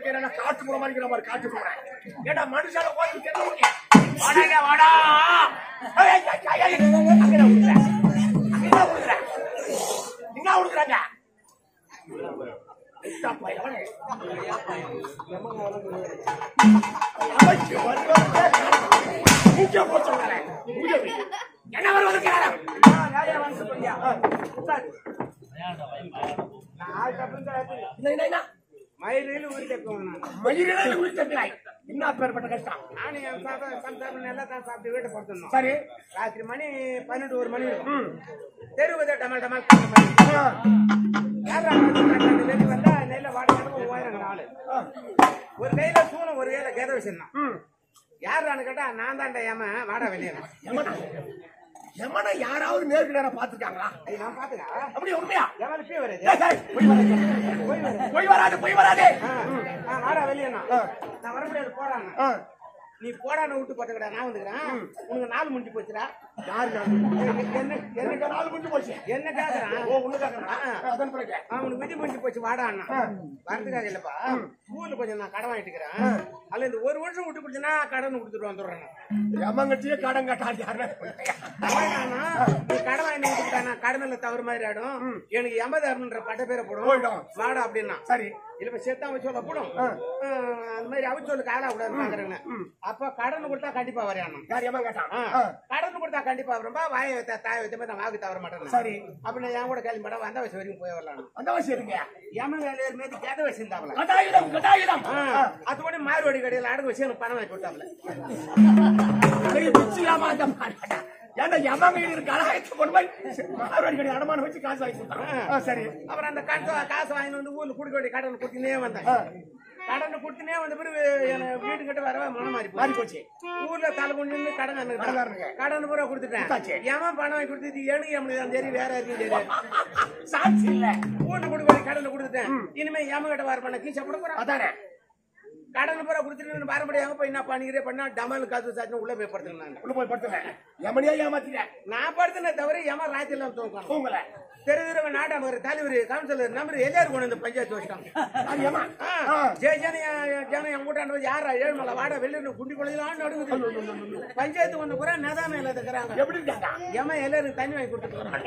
இருக்கேன் காட்டு போற மாதிரி மாதிரி காட்டு போறேன் ஏடா மனுஷால ஓடி கேட்க வாடா வாடா என்ன உடுறாங்க என்ன வருவது மயிலில் உயிர்த்தப்பினாய் என்ன பேர்பட்ட கஷ்டம் நானும் என் சாப்பிட்டு நல்லா தான் சாப்பிட்டு வீட்டை பொறுத்தணும் சரி ராத்திரி மணி 12 1 மணி தெருவதை டமல் டமல் வந்தா நெல்ல வாடகை ஓயிரம் ஆளு ஒரு கையில சூனம் ஒரு கையில கேத வச்சிருந்தான் யாரான்னு கேட்டா நான் தான்டா ஏமா வாடா வெளியே எமனா யாராவது நேருக்கு நேரம் பாத்துருக்காங்களா நான் பாத்துக்கா அப்படி உண்மையா எவனு போய் வருது போய் வராது போய் வராது வாடா வெளியே நான் வர முடியாது போறாங்க நீ போடான்னு விட்டு பார்த்துக்கடா நான் வந்துக்கிறேன் உனக்கு 4 முடிஞ்சு போச்சுடா யாரு எனக்கு 4 முடிஞ்சு போச்சு என்ன கேக்குறான் ஓ உனக்கு அதான் பிறகு அவனுக்கு விதி முடிஞ்சு போச்சு வாடா அண்ணா வரதுக்காக இல்லப்பா ஸ்கூல்ல கொஞ்சம் நான் கடன் வாங்கிட்டு இருக்கிறேன் அல்ல இந்த 1 வருஷம் விட்டு போச்சுன்னா கடன் கொடுத்துட்டு வந்துடுறேன் எமங்கட்டியே கடன் கட்டாது யாருன்னா நீ கடன் வாங்கி கொடுத்தானா கடனில் தவறு மாதிரி ஆயிடும் எனக்கு 80,000 பட்ட பேரை போடும் வாடா அப்படின்னா சரி இல்ல சேர்த்தா வச்சு சொல்ல போடும் அந்த மாதிரி அவிச்சு சொல்லு காலா கூடாது பாக்குறேன்னு அப்ப கடன் கொடுத்தா கண்டிப்பா வரையானு கடன் கொடுத்தா கண்டிப்பா வரும்பா வாய தாய வச்ச மாதிரி வாக்கு தவற மாட்டேன் சரி அப்ப நான் என் கூட கேள்வி படம் வந்த வயசு வரைக்கும் போய் வரலாம் அந்த வயசு இருங்க எமன் வேலையர் மீது கேத வயசு இருந்தாங்களா அது கூட மாறுவாடி கடையில் அடகு வச்சு எனக்கு பணம் வாங்கி கொடுத்தாங்களே ஏன்னா எமங்க கலாயத்தை கொண்டு போய் மாறுவாடி கடை அடமானம் வச்சு காசு வாங்கி கொடுத்தாங்க சரி அப்புறம் அந்த காசு வாங்கி வந்து ஊர்ல குடிக்க வேண்டிய கடன் கொடுத்துனே வந்தேன் கடனை கொடுத்துனே வந்த பிறகு வீட்டு கிட்ட வரவே மனம் மாறி போச்சு ஊர்ல தலை கொண்டு கடன் பூரா கொடுத்துட்டேன் ஏமா பணம் வாங்கி கொடுத்து எனக்கு எமனுக்கு சரி வேற இருக்கு சாட்சி இல்ல ஊர்ல கொடுக்க கடனை கொடுத்துட்டேன் இனிமே ஏம கிட்ட வர பண்ண கீழே போட போறேன் அதானே கடன் பூரா கொடுத்துட்டு பாரம்பரியம் போய் என்ன பண்ணிக்கிறே பண்ணா டமல் காசு சாச்சு உள்ள போய் படுத்துனேன் உள்ள போய் படுத்துனேன் எமனியா ஏமாத்திட்டேன் நான் படுத்தினே தவிர ஏமா ராத்திரி எல்லாம் தூங்கல தெருதிரவ நாடாமர் தலைவர் கவுன்சிலர் நம்பர் எல்லாரும் கொண்டு வந்து பஞ்சாயத்து வச்சிட்டாங்க ஜன என் கூட்டாண்டு யாரா ஏழுமலை வாடா வெளியில குண்டி கொள்ளையிலான்னு நடுங்குது பஞ்சாயத்து வந்து கூட நதாம இல்லாத இருக்கிறாங்க எப்படி இருக்காங்க ஏமா எல்லாரும் தண்ணி வாங்கி கொடுத்துருக்காங்க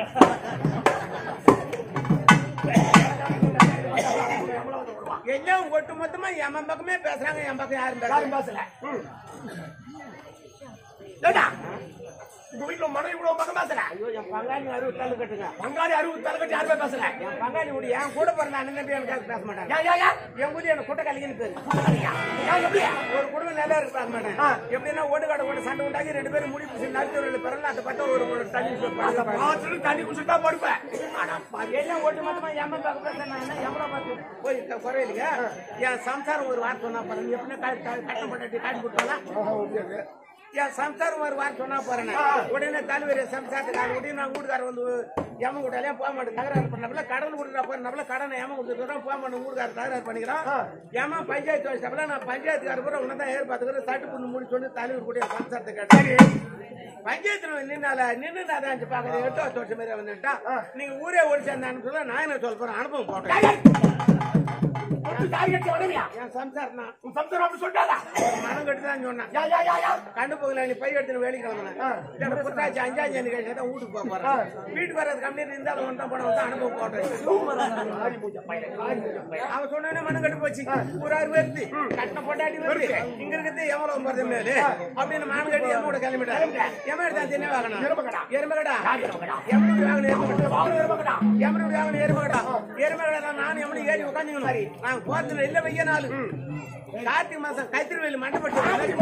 எல்லாம் ஒட்டு மொத்தமா என் பக்கமே பேசுறாங்க என் பக்கம் யாரும் பேசல உங்க வீட்டுல மனைவி கூட மகன் பேசல ஐயோ என் பங்காளி 60 தலை கட்டுங்க பங்காளி 60 தலை கட்டி யாருமே பேசல என் பங்காளி கூட என் கூட பிறந்த அண்ணன் தம்பி எனக்கு பேச மாட்டாங்க என் கூட எனக்கு கூட்ட கலிங்கன்னு பேரு ஒரு குடும்பம் நல்லா இருக்கு பேச மாட்டேன் எப்படின்னா ஓடுகாட கூட சண்டை உண்டாக்கி 2 பேரும் முடி பிடிச்சி நடுத்தூரில் பிறந்த அந்த பக்கம் ஒரு தண்ணி குடிச்சுட்டா படுப்பேன் எல்லாம் ஒட்டு மொத்தமா எம்மன் பார்க்க பேசுறேன் எவ்வளவு பார்த்து போய் குறையிலுங்க என் சம்சாரம் ஒரு வார்த்தை சொன்னா பாருங்க எப்படின்னா கட்டப்பட்டு காட்டி கொடுத்தாலும் என் சம்சாரம் ஒரு வாரம் சொன்னா போறேன் உடனே தலைவர் சம்சாரத்துக்கு உடனே நான் வீட்டுக்காரர் வந்து ஏம கூட்டாலே போக மாட்டேன் தகராறு பண்ணப்பல கடன் கொடுக்குறா போறப்பல கடனை ஏம கொடுத்துட்டு போக மாட்டேன் வீட்டுக்காரர் தகராறு பண்ணிக்கிறான் ஏமா பஞ்சாயத்து வச்சப்பல நான் பஞ்சாயத்துக்கார கூட உன்னதான் ஏற்பாத்துக்கிறேன் சட்டு பண்ணு மூடி சொல்லி தலைவர் கூட சம்சாரத்தை கேட்டேன் பஞ்சாயத்துல நின்னுதான் பாக்குறது 8 வருஷம் மாரி வந்துட்டா நீங்க ஊரே ஓடி சேர்ந்தான்னு சொல்ல நான் என்ன சொல்ல போறேன் அனுபவம் போட்டேன் என் சம்சாரம் அப்படி சொல்லிட்டாரா மனம் கட்டுதான் சொன்னேன் கண்டு போகல நீ பை எடுத்து வேலைக்கு கிளம்புனேன் புத்தாச்சு 5ஆம் தேதி கழிச்சு வீட்டுக்கு போக போறேன் வீட்டுக்கு வர்றது கம்பெனி இருந்தாலும் ஒன்றா போன வந்து அனுபவம் போட்டேன் அவன் சொன்ன மனம் கட்டு போச்சு ஒரு 6 பேருக்கு கட்டின பொண்டாட்டி வருது இங்க இருக்கிறது எவ்வளவு போறது மேலு அப்படின்னு மனம் கட்டி எம்மோட கிளம்பிட்டாரு எம்ம எடுத்தா என்ன வாங்கணும் எருமகடா எம்மனுடைய வாங்கணும் எருமகடா நான் எம்மனு ஏறி உட்காந்துக்கணும் நான் போறதுல இல்ல வைய நாள் கார்த்திகை மாசம் கைத்திருவேலி மண்டபட்டு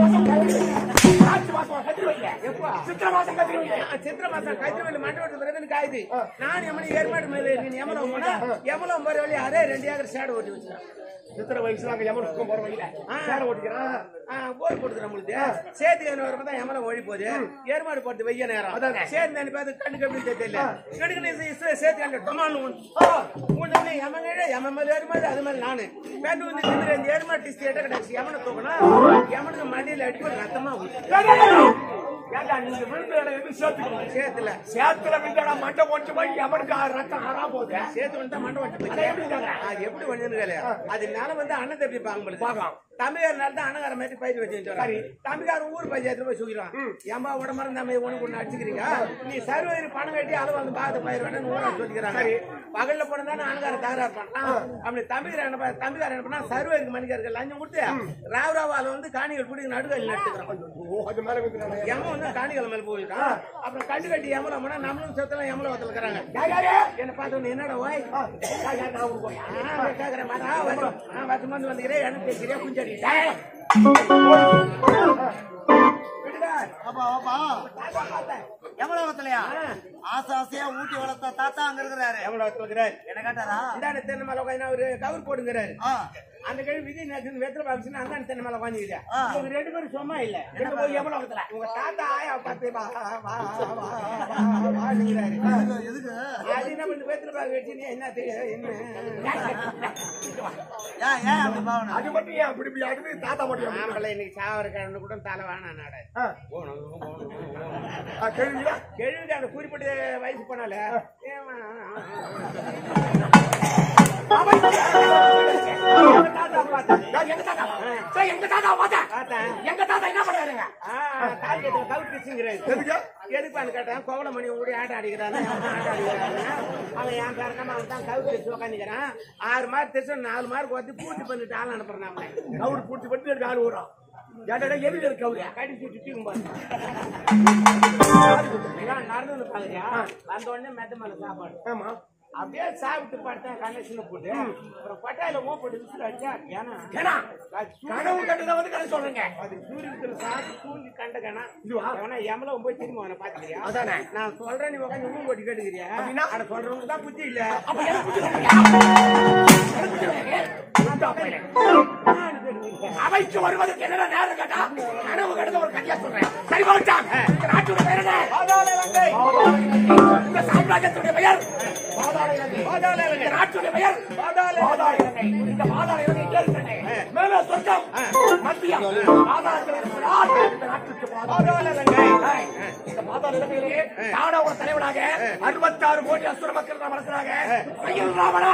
சித்திர மாசம் கைத்திருவேலி மண்டபட்டு காயுது நான் எம்மனு ஏற்பாடு மேல எவ்வளவு போனா எவ்வளவு போற வழி அதே 2 ஏக்கர் சேடு ஓட்டி வச்சுக்கிறேன் சித்திர வயசுல அங்க எமனுக்கும் போற வழியில சேடு ஓட்டிக்கிறான் போர் கொடுக்குறேன் உங்களுக்கு சேர்த்து வரும்போது எமலம் ஒழி போகுது ஏற்பாடு போட்டு வெய்ய நேரம் சேர்ந்து அனுப்பி கண்ணுக்கு எப்படி தெரியல கடுக்கு சேர்த்து கண்டு டொமான்னு எமன் ஏறுமாடு அது மாதிரி நானு பேட்டு வந்து ஏறுமாடு டிஸ்ட் கிடையாது எமனை தூக்கணும் எமனுக்கு மடியில் அடிப்பது ரத்தமா ஏண்டா நீங்க விழுந்த இடம் எது சேர்த்துக்கணும் சேத்துல விழுந்தா மண்டை ஒன்று போய் எவனுக்கு ரத்தம் ஆறா போகுது சேத்து வந்து மண்டை வச்சு அது எப்படி வந்து அது நிலம் வந்து அண்ணன் தம்பி பார்க்கலாம் தமிழர் தான் அண்ணகார மாதிரி பயிர் வச்சு தமிழ்கார ஊர் பஞ்சாயத்துல போய் சொல்லிடுவான் ஏமா உடம்பு நம்ம உனக்கு ஒண்ணு அடிச்சுக்கிறீங்க நீ சர்வதேச பணம் கட்டி அளவு வந்து பார்த்து பயிர் வேணும் ஊரா சொல்லிக்கிறாங்க பகல்ல போனா அண்ணகார தகராறு பண்ணான் அப்படி தமிழ்கார என்ன பண்ணா சர்வதேச மணிக்காரர்கள் லஞ்சம் கொடுத்து ராவராவால வந்து காணிகள் பிடிக்க நடுகள் நட்டுக்கிறான் எம வந்து காணிகள் மேல போயிருக்கான் அப்புறம் கண்டு கட்டி எமல போனா நம்மளும் செத்தலாம் எமல வத்தல இருக்கிறாங்க என்ன பார்த்து என்னடா ஓய் கேக்குறேன் பத்து மந்தி வந்துக்கிறேன் எனக்கு பேசுறேன் குஞ்சடி எவ்வளவுலையா ஆசை ஆசையா ஊட்டி வளர்த்த தாத்தா அங்க இருக்கிறாரு. எவ்வளவு என்ன கேட்டாரா இந்த தென்னை மலை உட்காந்து அவரு கவர் போடுங்கிறாரு. அந்த கழிவு விஜய் நேற்று வெத்தலை பாபிச்சுன்னா அந்த தென்னை மலை உட்காந்துக்கிட்டா இவங்க 2 பேரும் சும்மா இல்ல போய் எவ்வளவு உங்க தாத்தா ஆயா பார்த்து எதுக்கு அது என்ன பண்ணி வெத்தலை பாக்கு வச்சு என்ன தெரியும் ஏன் அப்படி பாவனா அது மட்டும் ஏன் அப்படி அடுத்து தாத்தா மட்டும் ஆம்பளை இன்னைக்கு சாவரக்காரனு கூட தலை வேணா நாட கேள்வி அந்த குறிப்பிட்ட வயசு போனால தாத்தா பார்த்தேன் எங்க தாத்தா பார்த்தேன் எங்க தாத்தா என்ன பண்றாருங்க எதுக்கு கேட்டேன் கோவலமணி ஓடி ஆட்டம் அடிக்கிறான் அவன் என் பேரக்காம அவன் தான் கவுரு வச்சு உட்காந்துக்கிறான் 6 மார்க் தெரிச்சு 4 மார்க் வந்து பூர்த்தி பண்ணிட்டு ஆள் அனுப்புறான் அவன் கவுரு பூர்த்தி பண்ணி எனக்கு ஆள் வரும் எதுக்கு கவுரியா கடிச்சு சுட்டிக்கும் போது நடந்து பாக்குறியா வந்த உடனே மெத்த மேல சாப்பாடு ஆமா அப்படியே சாப்பிட்டு பார்த்தேன் கனெக்ஷன் போட்டு அப்புறம் பட்டாயில போட்டு விசில் அடிச்சா ஏன்னா கனவு கண்டுதான் வந்து கதை சொல்றீங்க அது சூரியத்துல சாப்பிட்டு தூங்கி கண்ட கணா அவனா எமல போய் திரும்ப அவனை பாத்துக்கிறியா அதானே நான் சொல்றேன் நீ உட்காந்து ஊர் போட்டு கேட்டுக்கிறியா அப்படின்னா அட சொல்றவங்க தான் புத்தி இல்ல அவைக்கு வருவதற்கு என்ன நேரம் கேட்டா கனவு கண்டு ஒரு கதையா சொல்றேன் சரி போட்டான் நாட்டுடைய பெயர் என்ன இந்த சாம்ராஜ்யத்துடைய பெயர் நாட்டுடைய பெயர் இந்த பாதாள இலங்கை மேல சொர்க்கம் மத்தியம் பாதாளத்தில் இருக்கிறார் இந்த நாட்டுக்கு பாதாள இலங்கை இந்த பாதாள இலங்கையிலே நாட ஒரு தலைவனாக 66 கோடி அசுர மக்கள் தான் வளர்க்கிறாங்க மயில் ராவணா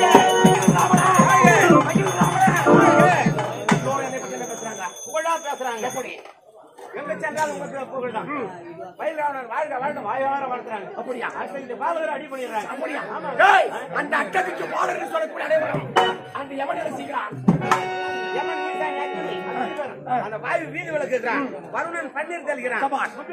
புகழா பேசுறாங்க எப்படி எங்க சென்றாலும் புகழ் தான் பயிராவணன் வாழ்க வாழ்க வாயார வளர்த்துறாங்க அப்படியா இந்த பாலகர் அடி பண்ணிடுறாங்க அப்படியா அந்த அட்டத்துக்கு பாலகர் சொல்லக்கூடிய அனைவரும் அந்த எவனை ரசிக்கிறான் அந்த வாயு வீதி விளக்குகிறான் வருணன் பன்னீர் தெளிக்கிறான்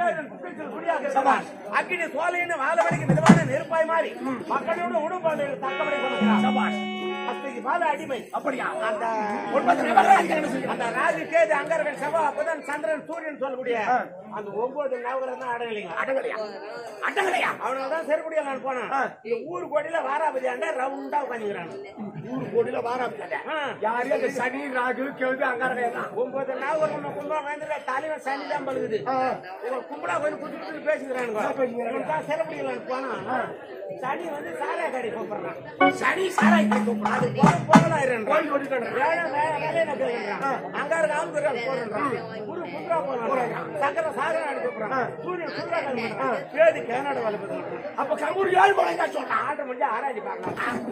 அக்கினி சோலைன்னு வாழவடிக்கு மிதமான நெருப்பாய் மாறி மக்களோட உணவு தக்கமடை பால அடிமை அப்படியா அந்த அந்த ராஜு கேது அங்கர்கள் செவ்வா அப்பதான் சந்திரன் சூரியன் சொல்லக்கூடிய அந்த 9 நவகிரகம் தான் அடங்கலைங்க அடங்கலையா அவனதான் செருக்குடியா நான் போனேன் இந்த ஊர் கோடியில வாராபதி ஆண்டா ரவுண்டா உட்காந்துக்கிறான் ஊர் கோடியில வாராபதி யாரு அந்த சனி ராகு கேது அங்காரங்க 9 நவகிரகம் கும்பலா வாங்கிட்டு தலைவன் சனி தான் பழுகுது கும்பலா போய் குடுத்து பேசுகிறானுங்க செருக்குடியில போனா சனி வந்து சாராய கடை கூப்பிடுறான் சனி சாராய கடை கூப்பிடுறான் அது போகலாம் அங்காரு ஆளுக்கு போடுறான் குரு புத்ரா போறான் சக்கர சாதனை அடிச்சுறான் சூரியன் சுந்தரா பேதி கேனாட வளர்ப்பு அப்ப கம்பூர் 7 மணிக்கா சொல்றான் ஆட்ட முடிஞ்சு ஆராய்ச்சி பார்க்கலாம்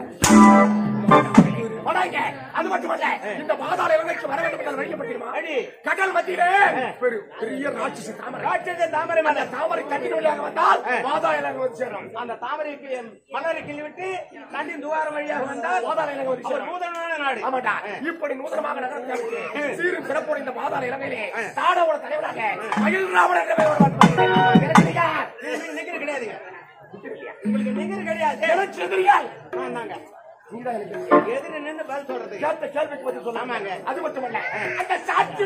அது மட்டுமல்ல இந்த பாதாள இலங்கைக்கு வர வேண்டும் என்று வைக்கப்பட்டிருமா அடி கடல் மத்தியிலே பெரிய ராட்சச தாமரை மேல தாமரை கட்டின் வழியாக வந்தால் பாதாள இலங்கை வந்து சேரும் அந்த தாமரைக்கு மலரை கிள்ளி விட்டு கண்டின் துவாரம் வழியாக வந்தால் பாதாள இலங்கை வந்து சேரும் நூதனமான நாடு ஆமாட்டா இப்படி நூதனமாக நகரத்தில் சீரும் சிறப்போடு இந்த பாதாள இலங்கையிலே தாடோட தலைவராக மயில் ராவணன் என்ற பெயர் நிகர் கிடையாது உங்களுக்கு நிகர் கிடையாது எதிர நின்று பதில் சொல்றது கேள்விக்கு பதில் சொல்லாமாங்க அது மட்டுமல்ல அந்த சாட்சி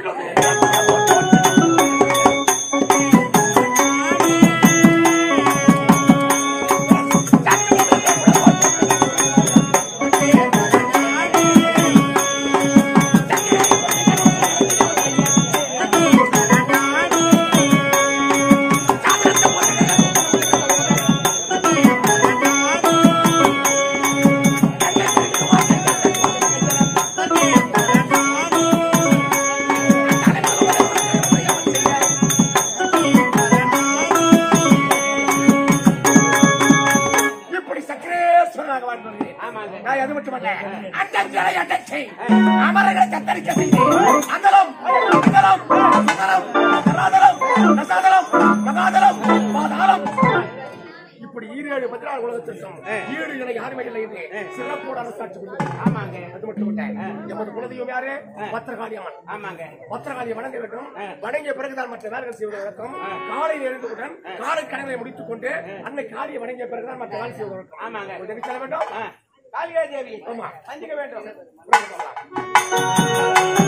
கத்தரிக்க செய்தேன். அந்தரம் அந்தரம் சுந்தரம் தராதரம் தசாதரம் மகாதரம் பாதாளம் இப்படி 7 16 உலகத்திற்கும் ஈடு இணை யாருமே இல்லை என்று சிறப்போட அரசாட்சி கொடுத்தார். ஆமாங்க. அது மட்டும் இல்ல, எமது குலதெய்வம் யாரு? பத்திரகாளி அம்மன். ஆமாங்க. பத்திரகாளியை வணங்க வேண்டும். வணங்கிய பிறகுதான் மற்ற வேலைகள் செய்வது வழக்கம். காலையில் எழுந்தவுடன் காலை கடனை முடித்துக் கொண்டு அன்னை காளியை வணங்கிய பிறகுதான் மற்ற வேலை செய்வது வழக்கம். ஆமாங்க. உதவி செல்ல வேண்டும். காளிகா தேவி ஆமா. சந்திக்க வேண்டும்.